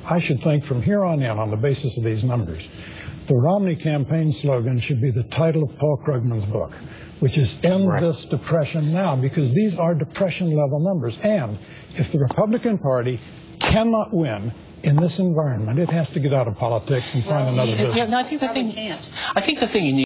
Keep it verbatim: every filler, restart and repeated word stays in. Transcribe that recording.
I should think from here on in, on the basis of these numbers, the Romney campaign slogan should be the title of Paul Krugman's book, which is End right. This Depression Now, because these are depression-level numbers. And if the Republican Party cannot win in this environment, it has to get out of politics and find well, another yeah, business. Yeah, no, I think the thing, I think the thing you need